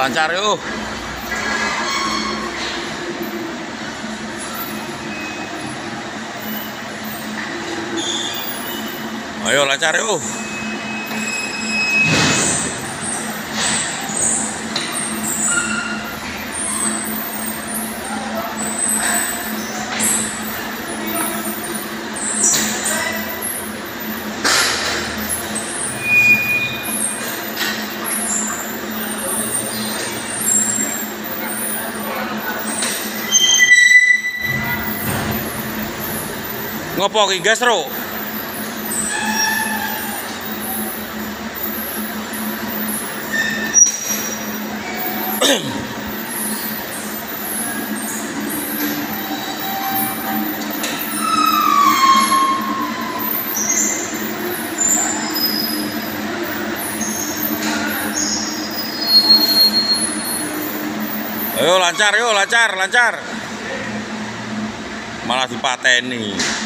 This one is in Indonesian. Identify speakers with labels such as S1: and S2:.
S1: lancar yuk. Ayo lancar yuk. Ngopo ki gas ro? Ayo lancar yuk, lancar. Malah dipateni.